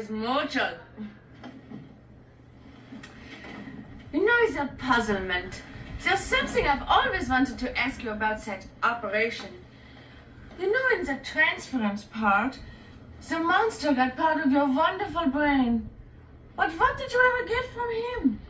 es mucho. You know, it's a puzzlement. There's something I've always wanted to ask you about that operation. You know, in the transference part, the monster got part of your wonderful brain. But what did you ever get from him?